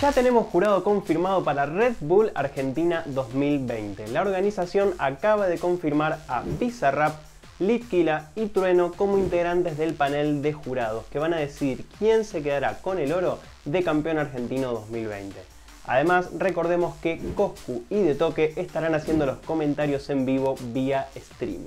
Ya tenemos jurado confirmado para Red Bull Argentina 2020. La organización acaba de confirmar a Bizarrap, Litkila y Trueno como integrantes del panel de jurados que van a decidir quién se quedará con el oro de campeón argentino 2020. Además, recordemos que Coscu y De Toque estarán haciendo los comentarios en vivo vía streaming.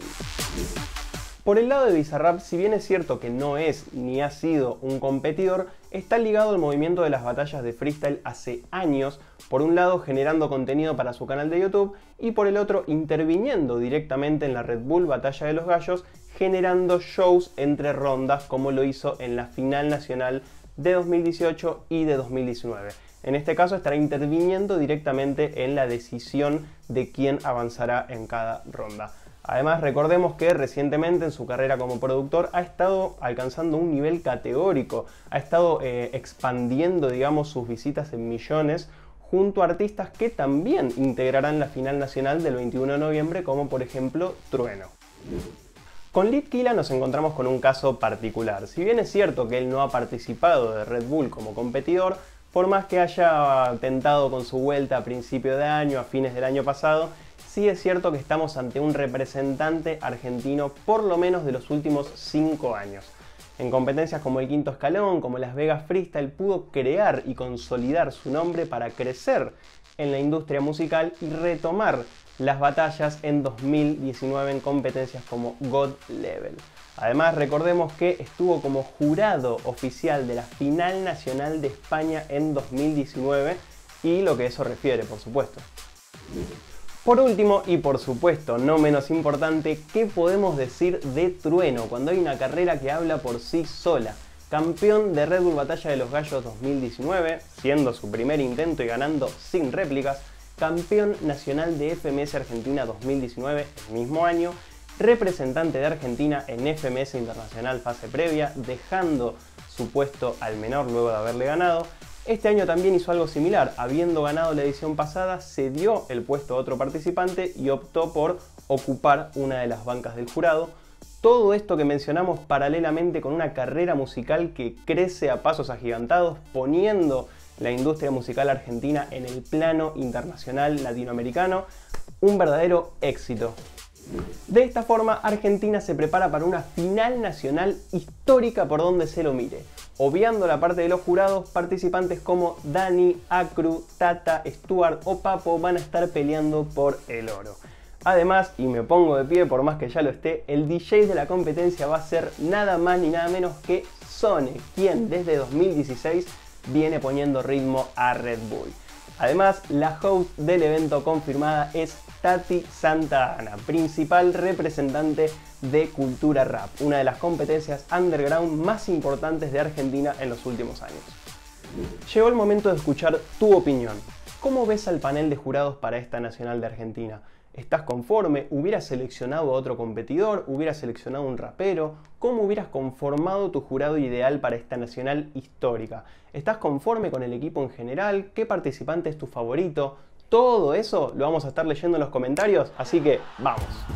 Por el lado de Bizarrap, si bien es cierto que no es ni ha sido un competidor, está ligado al movimiento de las batallas de freestyle hace años, por un lado generando contenido para su canal de YouTube y por el otro interviniendo directamente en la Red Bull Batalla de los Gallos, generando shows entre rondas como lo hizo en la final nacional de 2018 y de 2019. En este caso estará interviniendo directamente en la decisión de quién avanzará en cada ronda. Además, recordemos que recientemente en su carrera como productor ha estado alcanzando un nivel categórico, ha estado expandiendo, digamos, sus visitas en millones junto a artistas que también integrarán la final nacional del 21 de noviembre, como por ejemplo Trueno. Con Litkila nos encontramos con un caso particular. Si bien es cierto que él no ha participado de Red Bull como competidor, por más que haya tentado con su vuelta a principio de año, a fines del año pasado, sí es cierto que estamos ante un representante argentino por lo menos de los últimos 5 años. En competencias como el Quinto Escalón, como Las Vegas Freestyle, pudo crear y consolidar su nombre para crecer en la industria musical y retomar las batallas en 2019 en competencias como God Level. Además, recordemos que estuvo como jurado oficial de la Final Nacional de España en 2019 y lo que eso refiere, por supuesto. Por último, y por supuesto no menos importante, ¿qué podemos decir de Trueno cuando hay una carrera que habla por sí sola? Campeón de Red Bull Batalla de los Gallos 2019, siendo su primer intento y ganando sin réplicas, campeón nacional de FMS Argentina 2019, el mismo año, representante de Argentina en FMS Internacional fase previa, dejando su puesto al menor luego de haberle ganado. Este año también hizo algo similar, habiendo ganado la edición pasada, cedió el puesto a otro participante y optó por ocupar una de las bancas del jurado. Todo esto que mencionamos paralelamente con una carrera musical que crece a pasos agigantados, poniendo la industria musical argentina en el plano internacional latinoamericano, un verdadero éxito. De esta forma, Argentina se prepara para una final nacional histórica por donde se lo mire. Obviando la parte de los jurados, participantes como Dani, Acru, Tata, Stuart o Papo van a estar peleando por el oro. Además, y me pongo de pie por más que ya lo esté, el DJ de la competencia va a ser nada más ni nada menos que Sone, quien desde 2016 viene poniendo ritmo a Red Bull. Además, la host del evento confirmada es Tati Santa Ana, principal representante de Cultura Rap, una de las competencias underground más importantes de Argentina en los últimos años. Llegó el momento de escuchar tu opinión. ¿Cómo ves al panel de jurados para esta Nacional de Argentina? ¿Estás conforme? ¿Hubieras seleccionado a otro competidor? ¿Hubieras seleccionado a un rapero? ¿Cómo hubieras conformado tu jurado ideal para esta Nacional histórica? ¿Estás conforme con el equipo en general? ¿Qué participante es tu favorito? Todo eso lo vamos a estar leyendo en los comentarios, así que ¡vamos!